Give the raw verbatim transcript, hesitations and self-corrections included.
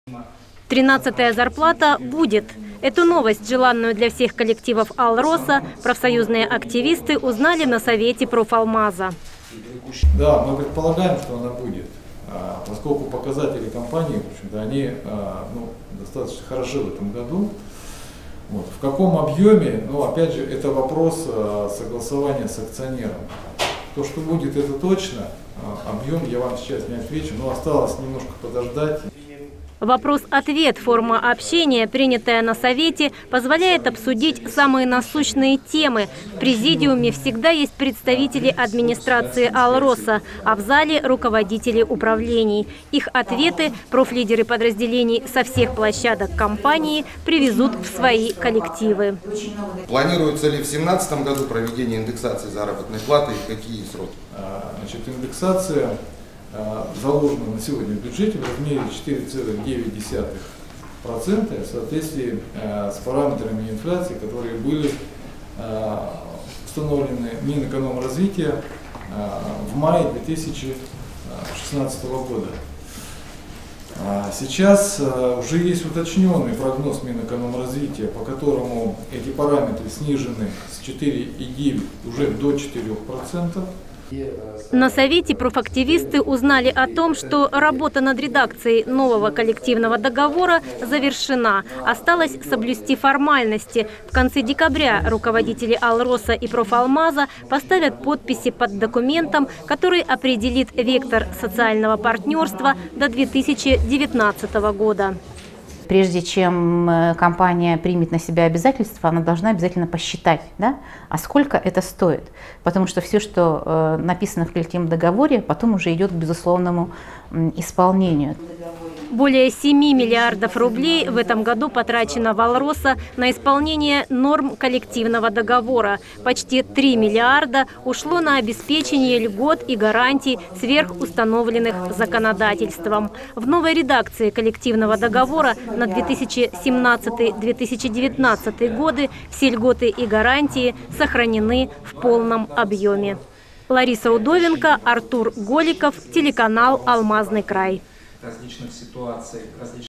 тринадцатая зарплата будет. Эту новость, желанную для всех коллективов «Алроса», профсоюзные активисты узнали на совете профалмаза. Да, мы предполагаем, что она будет, поскольку показатели компании, в общем-то, они ну, достаточно хороши в этом году. Вот. В каком объеме, ну, опять же, это вопрос согласования с акционером. То, что будет, это точно. Объем я вам сейчас не отвечу, но осталось немножко подождать. Вопрос-ответ, форма общения, принятая на совете, позволяет обсудить самые насущные темы. В президиуме всегда есть представители администрации «Алроса», а в зале – руководители управлений. Их ответы профлидеры подразделений со всех площадок компании привезут в свои коллективы. Планируется ли в две тысячи семнадцатом году проведение индексации заработной платы и какие сроки? Значит, индексация заложено на сегодня в бюджете в размере четыре целых девять десятых процента в соответствии с параметрами инфляции, которые были установлены Минэкономразвития в мае две тысячи шестнадцатого года. Сейчас уже есть уточненный прогноз Минэкономразвития, по которому эти параметры снижены с четырёх целых девяти десятых уже до четырёх процентов. На совете профактивисты узнали о том, что работа над редакцией нового коллективного договора завершена. Осталось соблюсти формальности. В конце декабря руководители «Алроса» и профалмаза поставят подписи под документом, который определит вектор социального партнерства до две тысячи девятнадцатого года. Прежде чем компания примет на себя обязательства, она должна обязательно посчитать, да, а сколько это стоит. Потому что все, что написано в коллективном договоре, потом уже идет к безусловному исполнению. Более семи миллиардов рублей в этом году потрачено в «Алроса» на исполнение норм коллективного договора. Почти три миллиарда ушло на обеспечение льгот и гарантий сверхустановленных законодательством. В новой редакции коллективного договора на две тысячи семнадцатый — две тысячи девятнадцатый годы все льготы и гарантии сохранены в полном объеме. Лариса Удовенко, Артур Голиков, телеканал «Алмазный край». Различных ситуаций, различных